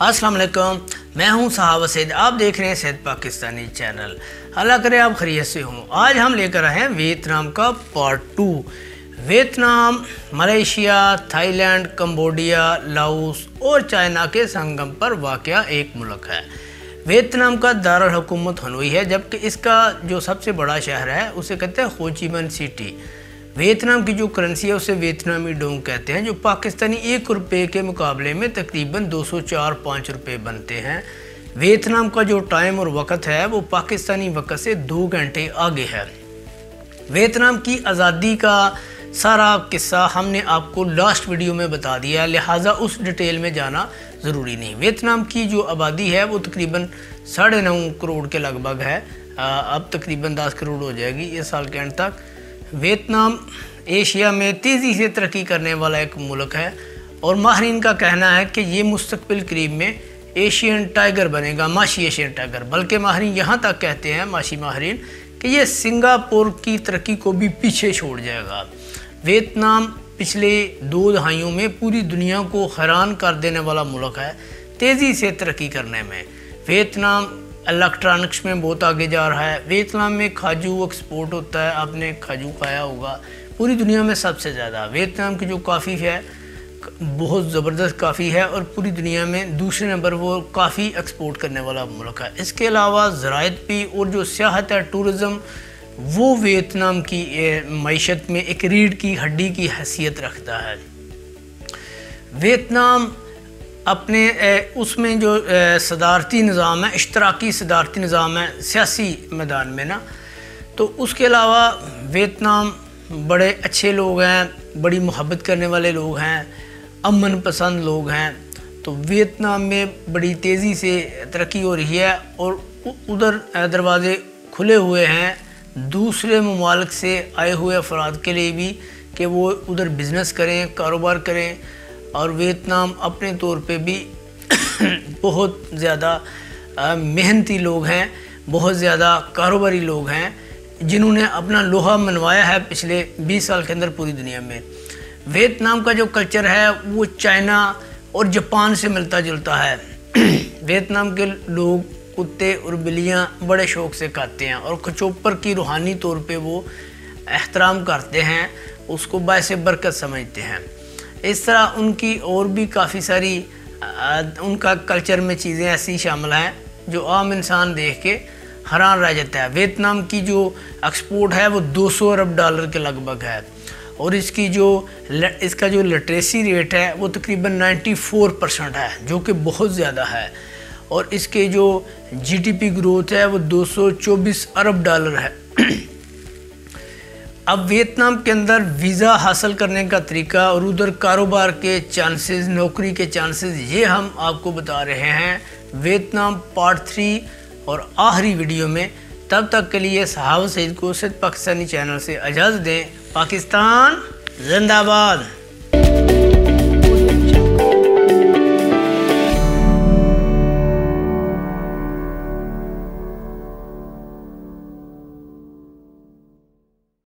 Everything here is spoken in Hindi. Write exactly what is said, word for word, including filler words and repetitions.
अस्सलाम वालेकुम, मैं हूं साहब सैद। आप देख रहे हैं सैद पाकिस्तानी चैनल। अल्लाह करे आप खैरियत से हों। आज हम लेकर आए हैं वियतनाम का part two. Vietnam Malaysia, Thailand, Cambodia, Laos और चाइना के संगम पर वाक़या एक मुल्क है। वियतनाम का दारुल हुकूमत हनोई है, जबकि इसका जो सबसे बड़ा शहर है उसे कहते हैं हो ची मिन सिटी। वियतनाम की जो करेंसी है उसे वियतनामी डोंग कहते हैं, जो पाकिस्तानी एक रुपये के मुकाबले में तकरीबन दो सौ चार पाँच रुपये बनते हैं। वियतनाम का जो टाइम और वक़्त है वो पाकिस्तानी वक़्त से दो घंटे आगे है। वियतनाम की आज़ादी का सारा किस्सा हमने आपको लास्ट वीडियो में बता दिया, लिहाजा उस डिटेल में जाना ज़रूरी नहीं। वियतनाम की जो आबादी है वो तकरीबन साढ़े नौ करोड़ के लगभग है। अब तकरीबन दस करोड़ हो जाएगी इस साल के एंड तक। वियतनाम एशिया में तेज़ी से तरक्की करने वाला एक मुल्क है और माहरीन का कहना है कि ये मुस्तकबिल करीब में एशियन टाइगर बनेगा, माशी एशियन टाइगर। बल्कि माहरीन यहाँ तक कहते हैं, माशी माहरीन, कि ये सिंगापुर की तरक्की को भी पीछे छोड़ जाएगा। वियतनाम पिछले दो दहाइयों में पूरी दुनिया को हैरान कर देने वाला मुल्क है तेज़ी से तरक्की करने में। वियतनाम इलेक्ट्रॉनिक्स में बहुत आगे जा रहा है। वियतनाम में खाजू एक्सपोर्ट होता है, आपने खाजू खाया होगा, पूरी दुनिया में सबसे ज़्यादा। वियतनाम की जो काफ़ी है बहुत ज़बरदस्त काफ़ी है और पूरी दुनिया में दूसरे नंबर वो काफ़ी एक्सपोर्ट करने वाला मुल्क है। इसके अलावा ज़राअत भी और जो सियाहत है, टूरिज़म, वो वियतनाम की मईशत में एक रीढ़ की हड्डी की हैसियत रखता है। वियतनाम अपने उसमें जो सदारती निज़ाम है, इश्तराकी सदारती निज़ाम है सियासी मैदान में ना, तो उसके अलावा वियतनाम बड़े अच्छे लोग हैं, बड़ी मोहब्बत करने वाले लोग हैं, अमन पसंद लोग हैं। तो वियतनाम में बड़ी तेज़ी से तरक्की हो रही है और उधर दरवाज़े खुले हुए हैं दूसरे ममालिक से आए हुए अफराद के लिए भी कि वो उधर बिज़नेस करें, कारोबार करें। और वियतनाम अपने तौर पे भी बहुत ज़्यादा मेहनती लोग हैं, बहुत ज़्यादा कारोबारी लोग हैं, जिन्होंने अपना लोहा मनवाया है पिछले बीस साल के अंदर पूरी दुनिया में। वियतनाम का जो कल्चर है वो चाइना और जापान से मिलता जुलता है। वियतनाम के लोग कुत्ते और बिल्लियाँ बड़े शौक़ से खाते हैं और खचोपर की रूहानी तौर पे वो एहतराम करते हैं, उसको बायसे बरकत समझते हैं। इस तरह उनकी और भी काफ़ी सारी आ, उनका कल्चर में चीज़ें ऐसी शामिल हैं जो आम इंसान देख के हैरान रह जाता है। वियतनाम की जो एक्सपोर्ट है वो दो सौ अरब डॉलर के लगभग है और इसकी जो इसका जो लिटरेसी रेट है वो तकरीबन चौरानवे परसेंट है, जो कि बहुत ज़्यादा है। और इसके जो जीडीपी ग्रोथ है वो दो सौ चौबीस अरब डॉलर है। अब वियतनाम के अंदर वीज़ा हासिल करने का तरीका और उधर कारोबार के चांसेस, नौकरी के चांसेस, ये हम आपको बता रहे हैं वियतनाम पार्ट थ्री और आखिरी वीडियो में। तब तक के लिए साहब सईद को सैद पाकिस्तानी चैनल से इजाज़त दें। पाकिस्तान जिंदाबाद।